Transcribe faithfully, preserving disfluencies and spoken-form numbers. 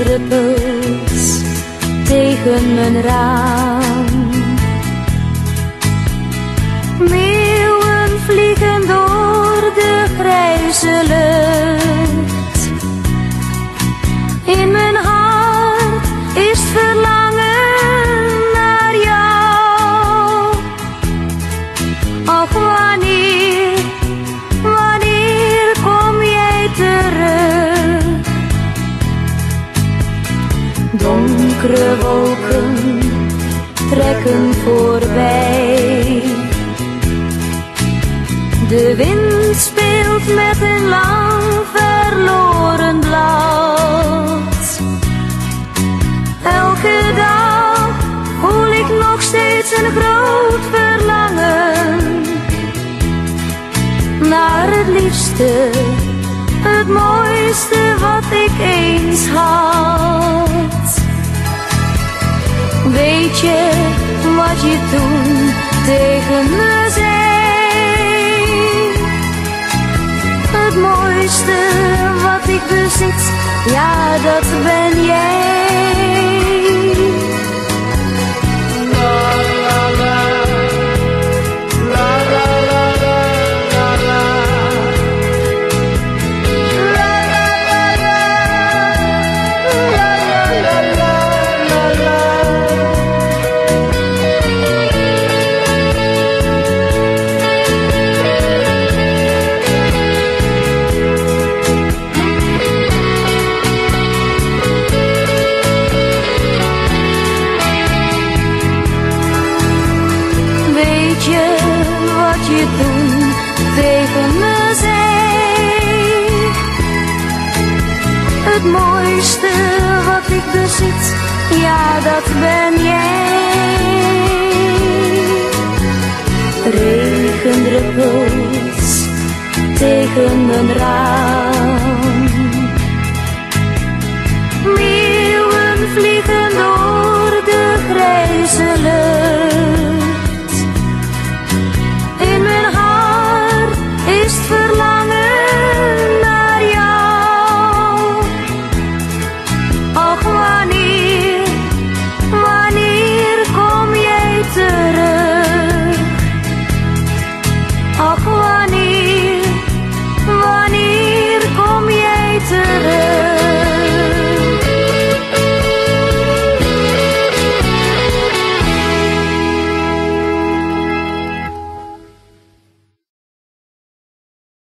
regendruppels tegen mijn raam. Meeuwen vliegen door de grijze lucht. In mijn hart is het verlangen naar jou. Ach, wanneer, wanneer kom jij terug? Donkere wolken trekken voorbij. De wind speelt met een lang verloren blad. Elke dag voel ik nog steeds een groot verlangen naar het liefste, het mooiste wat ik eens had. Weet je wat je toen tegen me zei? Het mooiste wat ik bezit, ja, dat ben jij. Weet je wat je toen tegen me zei? Het mooiste wat ik bezit, ja, dat ben jij. Regendruppels tegen mijn raam.